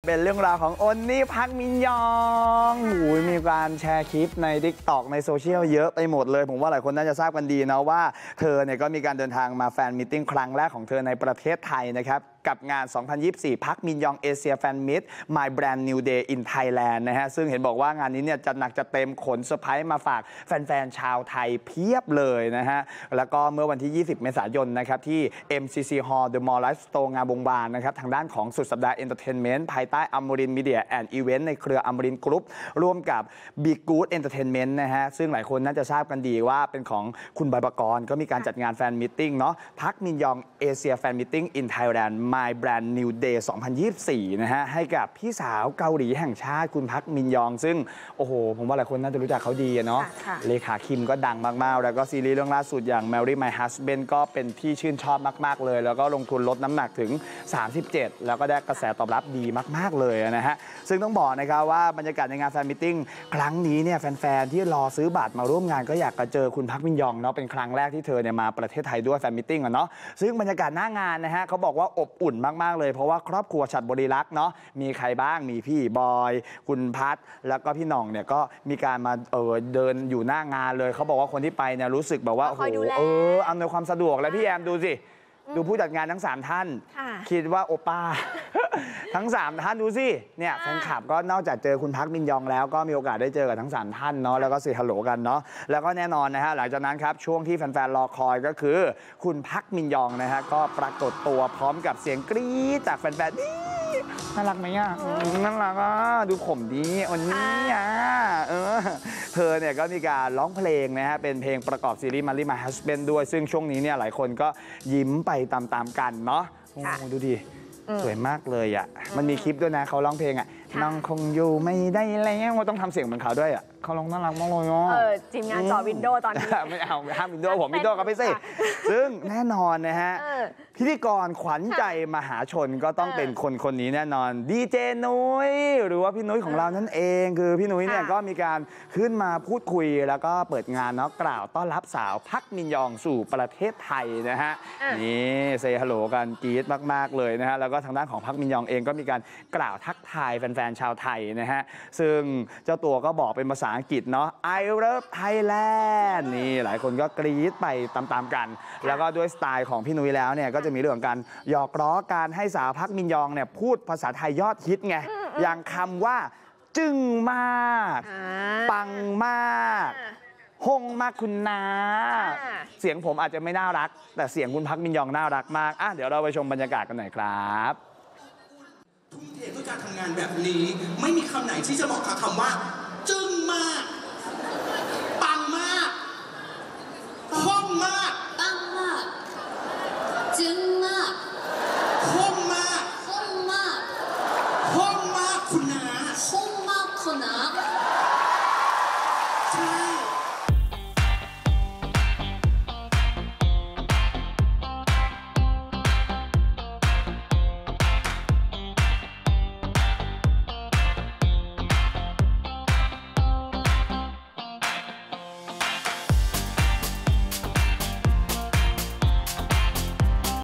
เป็นเรื่องราวของอนนี่พักมินยองมีการแชร์คลิปใน TikTok ในโซเชียลเยอะไปหมดเลยผมว่าหลายคนน่าจะทราบกันดีนะว่าเธอเนี่ยก็มีการเดินทางมาแฟนมิทติ้งครั้งแรกของเธอในประเทศไทยนะครับกับงาน 2024 พักมินยองเอเชียแฟนมิต My Brand New Day in Thailand นะฮะซึ่งเห็นบอกว่างานนี้เนี่ยจะหนักจะเต็มขนเซอร์ไพรส์มาฝากแฟนๆชาวไทยเพียบเลยนะฮะแล้วก็เมื่อวันที่ 20 เมษายนนะครับที่ MCC Hall The Mall Life Store งามวงวานนะครับทางด้านของสุดสัปดาห์เอนเตอร์เทนเมนต์ภายใต้อมรินทร์มีเดียแอนด์อีเวนต์ในเครืออมรินทร์กรุ๊ปร่วมกับ Big Good Entertainment นะฮะซึ่งหลายคนน่าจะทราบกันดีว่าเป็นของคุณบอยปกรณ์ก็มีการจัดงานแฟนมิทติ้งเนาะพักมินยองเอเชียแฟนมิทติ้ง in Thailand My Brand New Day 2024 นะฮะให้กับพี่สาวเกาหลีแห่งชาติคุณพักมินยองซึ่งโอ้โหผมว่าหลายคนน่าจะรู้จักเขาดีเนาะเลขาคิมก็ดังมากๆแล้วก็ซีรีส์เรื่องล่าสุดอย่าง Marry My Husband ก็เป็นที่ชื่นชอบมากๆเลยแล้วก็ลงทุนลดน้ำหนักถึง 37 แล้วก็ได้กระแสตอบรับดีมากๆเลยนะฮะซึ่งต้องบอกนะครับว่าบรรยากาศในงานแฟนมิทติ้งครั้งนี้เนี่ยแฟนๆที่รอซื้อบัตรมาร่วมงานก็อยากจะเจอคุณพักมินยองเนาะเป็นครั้งแรกที่เธอเนี่ยมาประเทศไทยด้วยแฟนมิทติ้งเนาะซึ่งบรรยากาศหน้างานนะฮะเขาบอกว่าอบอุ่นมากๆเลยเพราะว่าครอบครัวฉัตรบริลักษ์เนาะมีใครบ้างมีพี่บอยคุณพัทแล้วก็พี่หน่องเนี่ยก็มีการมาเดินอยู่หน้างานเลยเขาบอกว่าคนที่ไปเนี่ยรู้สึกแบบว่าโอ้โหอำนวยความสะดวกแล้วพี่แอมดูสิดูผู้จัดงานทั้ง3ท่านคิดว่าโอป้า ทั้ง3ท่านดูสิเนี่ยแฟนคลับก็นอกจากเจอคุณพักมินยองแล้วก็มีโอกาสได้เจอกับทั้ง3ท่านเนาะแล้วก็เซฮัลโหลกันเนาะแล้วก็แน่นอนนะฮะหลังจากนั้นครับช่วงที่แฟนๆรอคอยก็คือคุณพักมินยองนะฮะก็ปรากฏตัวพร้อมกับเสียงกรี๊ดจากแฟนๆนี่น่ารักไหมอ่ะน่ารักอ่ะดูผมดีวันนี้อ่ะเธอเนี่ยก็มีการร้องเพลงนะฮะเป็นเพลงประกอบซีรีส์ Marry My Husband ด้วยซึ่งช่วงนี้เนี่ยหลายคนก็ยิ้มไปตามๆกันเนาะดูดิสวยมากเลยอ่ะมันมีคลิปด้วยนะเขาร้องเพลงอ่ะน้องคงอยู่ไม่ได้แล้วต้องทำเสียงเหมือนเขาด้วยอ่ะเขาร้องน่ารักมากเลยอ่ะทีมงานจอวินโดว์ตอนนี้ไม่เอาห้ามวินโดว์ผมวินโดว์ก็ไม่ใช่ซึ่งแน่นอนนะฮะพิธีกรขวัญใจมหาชนก็ต้องเป็นคนนี้แน่นอนดีเจนุ้ยหรือว่าพี่นุ้ยของเรานั่นเองคือพี่นุ้ยเนี่ยก็มีการขึ้นมาพูดคุยแล้วก็เปิดงานเนาะกล่าวต้อนรับสาวพักมินยองสู่ประเทศไทยนะฮะนี่เซฮัลโหลกันกรี๊ดมากๆเลยนะฮะแล้วก็ทางด้านของพักมินยองเองก็มีการกล่าวทักทายแฟนๆชาวไทยนะฮะซึ่งเจ้าตัวก็บอกเป็นภาษาอังกฤษเนาะ I love Thailand นี่หลายคนก็กรี๊ดไปตามๆกันแล้วก็ด้วยสไตล์ของพี่นุ้ยแล้วเนี่ยก็จะมีเรื่องของการหยอกล้อการให้สาวพักมินยองเนี่ยพูดภาษาไทยยอดฮิตไงอย่างคำว่าจึ้งมากปังมากฮงมากคุณนาเสียงผมอาจจะไม่น่ารักแต่เสียงคุณพักมินยองน่ารักมากเดี๋ยวเราไปชมบรรยากาศกันหน่อยครับทุ่มเทเพื่อการทำงานแบบนี้ไม่มีคำไหนที่จะบอกกับคำว่าจึ้งมาก